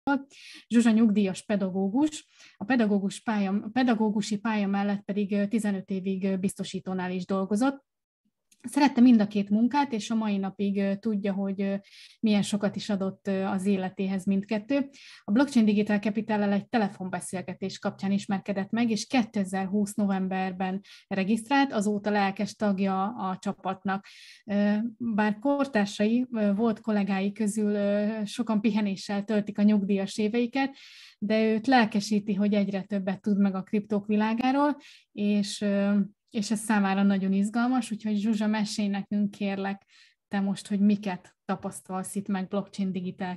Zsuzsa nyugdíjas pedagógus, a pedagógusi pálya mellett pedig 15 évig biztosítónál is dolgozott. Szerette mind a két munkát, és a mai napig tudja, hogy milyen sokat is adott az életéhez mindkettő. A Blockchain Digital Capital-lel egy telefonbeszélgetés kapcsán ismerkedett meg, és 2020 novemberben regisztrált, azóta lelkes tagja a csapatnak. Bár kortársai, volt kollégái közül sokan pihenéssel töltik a nyugdíjas éveiket, de őt lelkesíti, hogy egyre többet tud meg a kriptók világáról, és ez számára nagyon izgalmas, úgyhogy Zsuzsa, mesélj nekünk kérlek te most, hogy miket tapasztalsz itt meg Blockchain Digital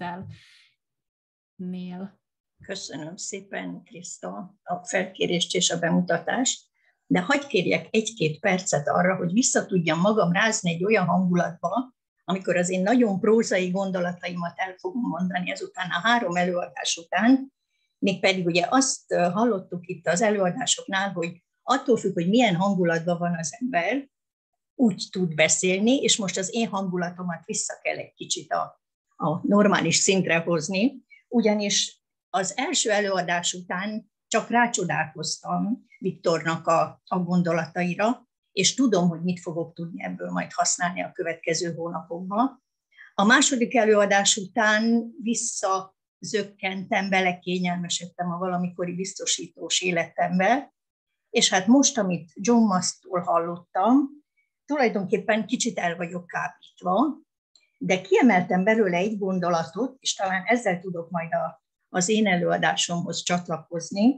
Capital-nél. Köszönöm szépen, Kriszta, a felkérést és a bemutatást, de hadd kérjek egy-két percet arra, hogy vissza tudjam magam rázni egy olyan hangulatba, amikor az én nagyon prózai gondolataimat el fogom mondani ezután a 3 előadás után, mégpedig ugye azt hallottuk itt az előadásoknál, hogy attól függ, hogy milyen hangulatban van az ember, úgy tud beszélni, és most az én hangulatomat vissza kell egy kicsit a normális szintre hozni, ugyanis az első előadás után csak rácsodálkoztam Viktornak a gondolataira, és tudom, hogy mit fogok tudni ebből majd használni a következő hónapokban. A második előadás után visszazökkentem, belekényelmesedtem a valamikori biztosítós életembe, és hát most, amit John Musk-tól hallottam, tulajdonképpen kicsit el vagyok kábítva, de kiemeltem belőle egy gondolatot, és talán ezzel tudok majd az én előadásomhoz csatlakozni.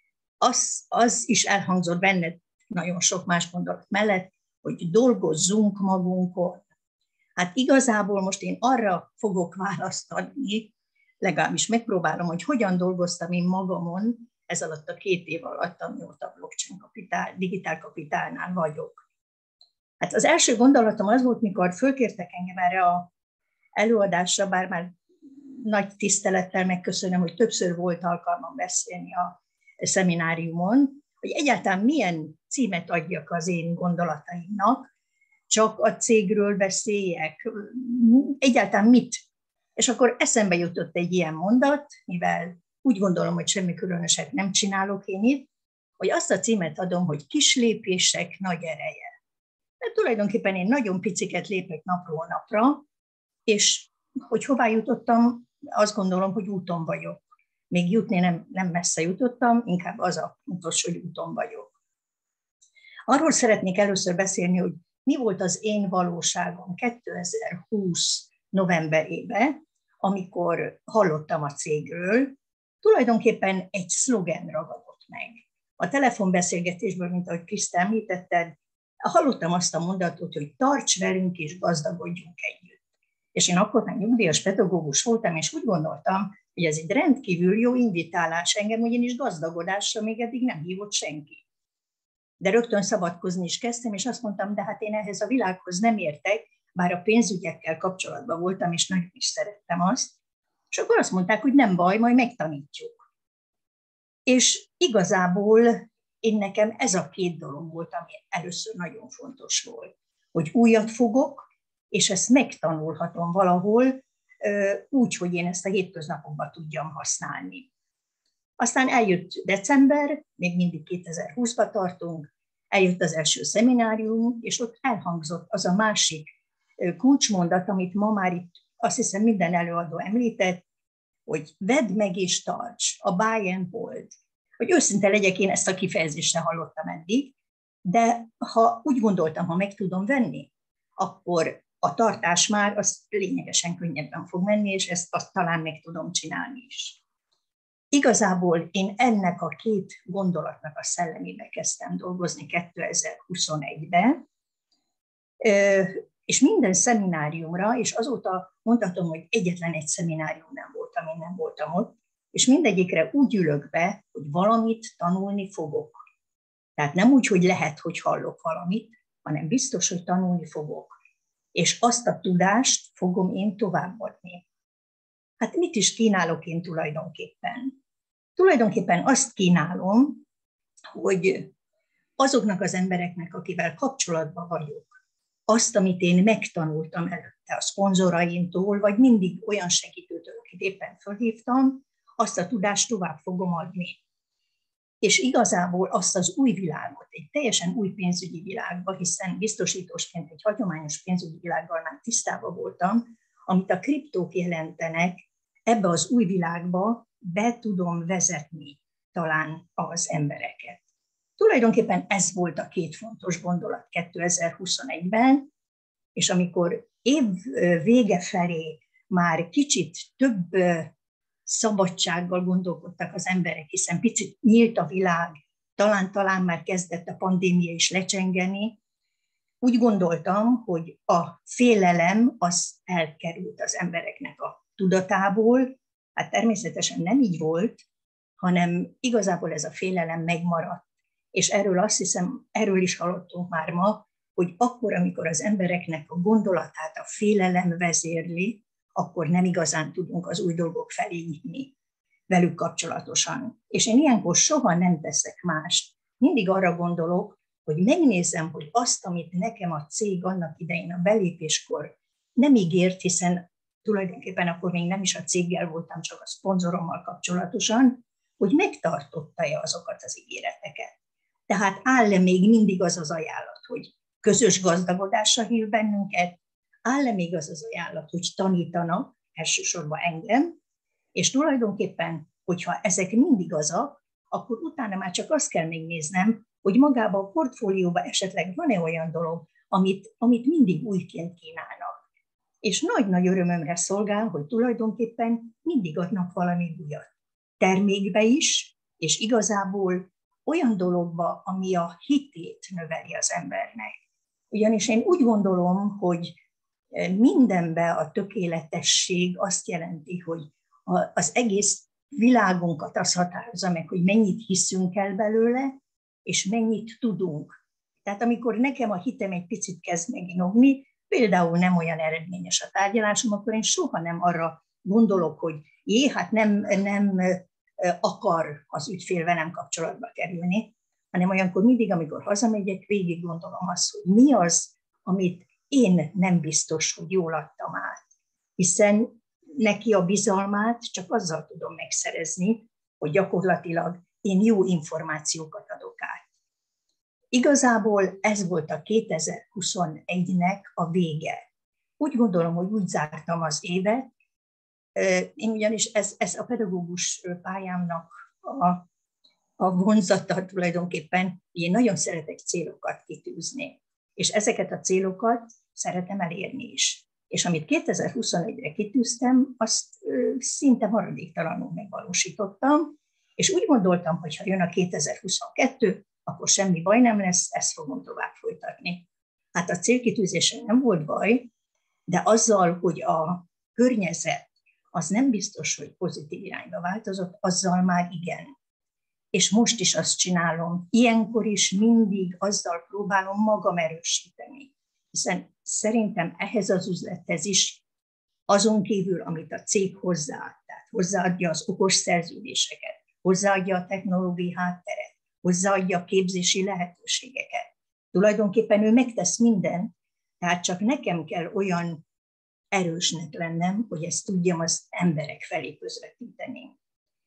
Az is elhangzott benned nagyon sok más gondolat mellett, hogy dolgozzunk magunkon. Hát igazából most én arra fogok választ adni, legalábbis megpróbálom, hogy hogyan dolgoztam én magamon, ez alatt a 2 év alatt, amióta Blockchain Digital Capitalnál vagyok. Hát az első gondolatom az volt, mikor fölkértek engem erre az előadásra, bár már nagy tisztelettel megköszönöm, hogy többször volt alkalmam beszélni a szemináriumon, hogy egyáltalán milyen címet adjak az én gondolataimnak, csak a cégről beszéljek, egyáltalán mit. És akkor eszembe jutott egy ilyen mondat, mivel úgy gondolom, hogy semmi különöset nem csinálok én itt, hogy azt a címet adom, hogy kis lépések, nagy ereje. Mert tulajdonképpen én nagyon piciket lépek napról napra, és hogy hová jutottam, azt gondolom, hogy úton vagyok. Még jutni nem messze jutottam, inkább az a fontos, hogy úton vagyok. Arról szeretnék először beszélni, hogy mi volt az én valóságom 2020 novemberében, amikor hallottam a cégről. Tulajdonképpen egy szlogen ragadott meg. A telefonbeszélgetésből, mint ahogy Kriszta említetted, hallottam azt a mondatot, hogy tarts velünk és gazdagodjunk együtt. És én akkor már nyugdíjas pedagógus voltam, és úgy gondoltam, hogy ez egy rendkívül jó invitálás engem, ugyanis gazdagodásra még eddig nem hívott senki. De rögtön szabadkozni is kezdtem, és azt mondtam, de hát én ehhez a világhoz nem értek, bár a pénzügyekkel kapcsolatban voltam, és nagyon is szerettem azt. És akkor azt mondták, hogy nem baj, majd megtanítjuk. És igazából nekem ez a 2 dolog volt, ami először nagyon fontos volt, hogy újat fogok, és ezt megtanulhatom valahol, úgy, hogy én ezt a hétköznapokban tudjam használni. Aztán eljött december, még mindig 2020-ba tartunk, eljött az első szeminárium, és ott elhangzott az a másik kulcsmondat, amit ma már itt azt hiszem minden előadó említett, hogy vedd meg és tarts, a buy and hold. Hogy őszinte legyek, én ezt a kifejezést sem hallottam eddig, de ha úgy gondoltam, ha meg tudom venni, akkor a tartás már az lényegesen könnyebben fog menni, és azt talán meg tudom csinálni is. Igazából én ennek a 2 gondolatnak a szellemébe kezdtem dolgozni 2021-ben, és minden szemináriumra, és azóta mondhatom, hogy egyetlen egy szeminárium nem volt, amin nem voltam ott, és mindegyikre úgy ülök be, hogy valamit tanulni fogok. Tehát nem úgy, hogy lehet, hogy hallok valamit, hanem biztos, hogy tanulni fogok. És azt a tudást fogom én továbbadni. Hát mit is kínálok én tulajdonképpen? Tulajdonképpen azt kínálom, hogy azoknak az embereknek, akivel kapcsolatban vagyok, azt, amit én megtanultam előtte a szponzoraimtól, vagy mindig olyan segítőtől, akit éppen fölhívtam, azt a tudást tovább fogom adni. És igazából azt az új világot, egy teljesen új pénzügyi világba, hiszen biztosítósként egy hagyományos pénzügyi világgal már tisztában voltam, amit a kriptók jelentenek, ebbe az új világba be tudom vezetni talán az embereket. Tulajdonképpen ez volt a két fontos gondolat 2021-ben, és amikor év vége felé már kicsit több szabadsággal gondolkodtak az emberek, hiszen picit nyílt a világ, talán már kezdett a pandémia is lecsengeni, úgy gondoltam, hogy a félelem az elkerült az embereknek a tudatából. Hát természetesen nem így volt, hanem igazából ez a félelem megmaradt. És erről azt hiszem, erről is hallottunk már ma, hogy akkor, amikor az embereknek a gondolatát a félelem vezérli, akkor nem igazán tudunk az új dolgok felé nyitni velük kapcsolatosan. És én ilyenkor soha nem teszek mást. Mindig arra gondolok, hogy megnézem, hogy azt, amit nekem a cég annak idején a belépéskor nem ígért, hiszen tulajdonképpen akkor még nem is a céggel voltam, csak a szponzorommal kapcsolatosan, hogy megtartotta-e azokat az ígéreteket. Tehát áll-e még mindig az az ajánlat, hogy közös gazdagodásra hív bennünket, áll-e még az az ajánlat, hogy tanítanak, elsősorban engem, és tulajdonképpen, hogyha ezek mind igazak, akkor utána már csak azt kell megnéznem, hogy magában a portfólióban esetleg van-e olyan dolog, amit mindig újként kínálnak. És nagy-nagy örömömre szolgál, hogy tulajdonképpen mindig adnak valami újat. Termékbe is, és igazából olyan dologba, ami a hitét növeli az embernek. Ugyanis én úgy gondolom, hogy mindenben a tökéletesség azt jelenti, hogy az egész világunkat az határozza meg, hogy mennyit hiszünk el belőle, és mennyit tudunk. Tehát amikor nekem a hitem egy picit kezd meginogni, például nem olyan eredményes a tárgyalásom, akkor én soha nem arra gondolok, hogy hát nem akar az ügyfél velem kapcsolatba kerülni, hanem olyankor mindig, amikor hazamegyek, végig gondolom azt, hogy mi az, amit én nem biztos, hogy jól adtam át. Hiszen neki a bizalmát csak azzal tudom megszerezni, hogy gyakorlatilag én jó információkat adok át. Igazából ez volt a 2021-nek a vége. Úgy gondolom, hogy úgy zártam az évet, én ugyanis ez a pedagógus pályámnak a vonzata tulajdonképpen, én nagyon szeretek célokat kitűzni, és ezeket a célokat szeretem elérni is. És amit 2021-re kitűztem, azt szinte maradéktalanul megvalósítottam, és úgy gondoltam, hogy ha jön a 2022, akkor semmi baj nem lesz, ezt fogom tovább folytatni. Hát a célkitűzésen nem volt baj, de azzal, hogy a környezet az nem biztos, hogy pozitív irányba változott, azzal már igen. És most is azt csinálom, ilyenkor is mindig azzal próbálom magam erősíteni. Hiszen szerintem ehhez az üzlethez is, azon kívül, amit a cég hozzáad, tehát hozzáadja az okos szerződéseket, hozzáadja a technológiai hátteret, hozzáadja a képzési lehetőségeket. Tulajdonképpen ő megtesz mindent, tehát csak nekem kell olyan erősnek lennem, hogy ezt tudjam az emberek felé közvetíteni.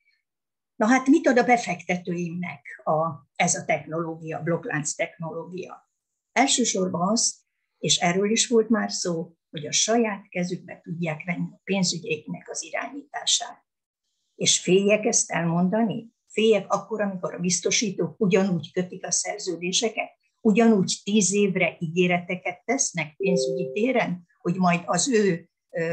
Na hát mit ad a befektetőimnek ez a technológia, blokklánc technológia? Elsősorban azt, és erről is volt már szó, hogy a saját kezükbe tudják venni a pénzügyeiknek az irányítását. És féljek ezt elmondani? Féljek akkor, amikor a biztosítók ugyanúgy kötik a szerződéseket, ugyanúgy 10 évre ígéreteket tesznek pénzügyi téren, hogy majd az ő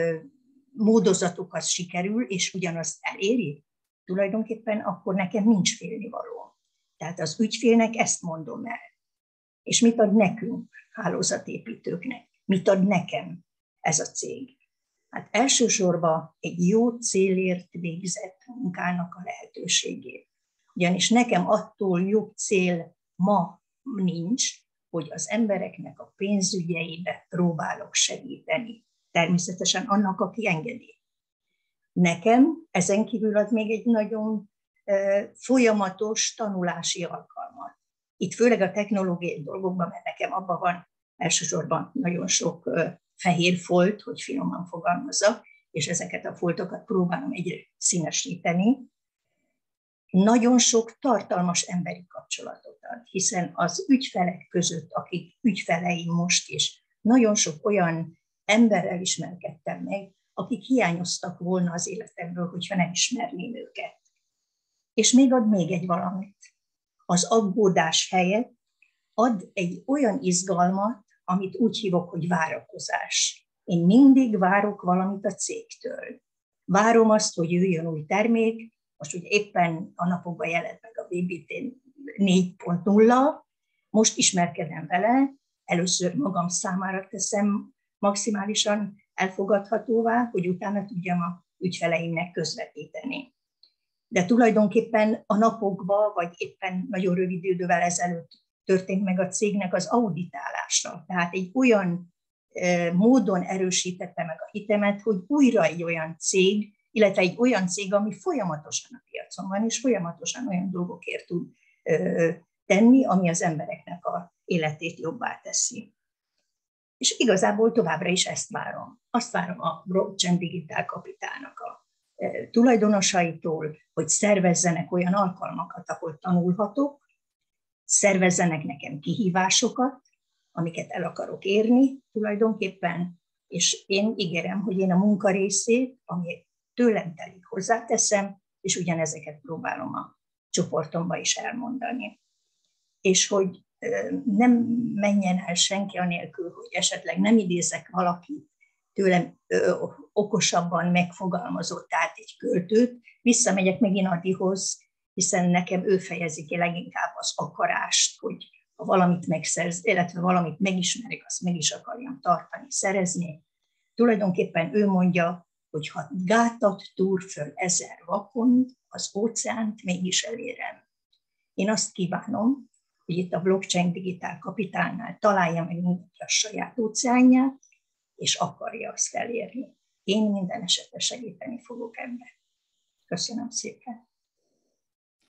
módozatukat sikerül, és ugyanazt eléri? Tulajdonképpen akkor nekem nincs félnivaló. Tehát az ügyfélnek ezt mondom el. És mit ad nekünk, hálózatépítőknek? Mit ad nekem ez a cég? Hát elsősorban egy jó célért végzett munkának a lehetőségét. Ugyanis nekem attól jobb cél ma nincs, hogy az embereknek a pénzügyeibe próbálok segíteni. Természetesen annak, aki engedi. Nekem ezen kívül ad még egy nagyon folyamatos tanulási alkalmat. Itt főleg a technológiai dolgokban, mert nekem abban van elsősorban nagyon sok fehér folt, hogy finoman fogalmazzak, és ezeket a foltokat próbálom egyre színesíteni, nagyon sok tartalmas emberi kapcsolatot ad, hiszen az ügyfelek között, akik ügyfeleim most is, nagyon sok olyan emberrel ismerkedtem meg, akik hiányoztak volna az életemből, hogyha nem ismerném őket. És még ad még egy valamit. Az aggódás helyett ad egy olyan izgalmat, amit úgy hívok, hogy várakozás. Én mindig várok valamit a cégtől. Várom azt, hogy jöjjön új termék, most ugye éppen a napokban jelent meg a BBT 4.0, most ismerkedem vele, először magam számára teszem maximálisan elfogadhatóvá, hogy utána tudjam a ügyfeleimnek közvetíteni. De tulajdonképpen a napokban, vagy éppen nagyon rövid idővel ezelőtt történt meg a cégnek az auditálása. Tehát egy olyan módon erősítette meg a hitemet, hogy újra egy olyan cég, illetve egy olyan cég, ami folyamatosan a piacon van, és folyamatosan olyan dolgokért tud tenni, ami az embereknek az életét jobbá teszi. És igazából továbbra is ezt várom. Azt várom a Blockchain Digitál Kapitálnak a tulajdonosaitól, hogy szervezzenek olyan alkalmakat, ahol tanulhatok, szervezzenek nekem kihívásokat, amiket el akarok érni tulajdonképpen, és én ígérem, hogy én a munka részét, ami tőlem telik, hozzáteszem, és ugyanezeket próbálom a csoportomba is elmondani. És hogy nem menjen el senki anélkül, hogy esetleg nem idézek valakit tőlem okosabban megfogalmazott át egy költőt, visszamegyek megint Adihoz, hiszen nekem ő fejezi ki leginkább az akarást, hogy ha valamit megszerz, illetve valamit megismerek, azt meg is akarjam tartani, szerezni. Tulajdonképpen ő mondja, hogy ha gátat túr föl 1000 vakond, az óceánt mégis elérem. Én azt kívánom, hogy itt a Blockchain Digitál Kapitálnál találja meg mindenki a saját óceánját, és akarja azt elérni. Én minden esetre segíteni fogok ebben. Köszönöm szépen.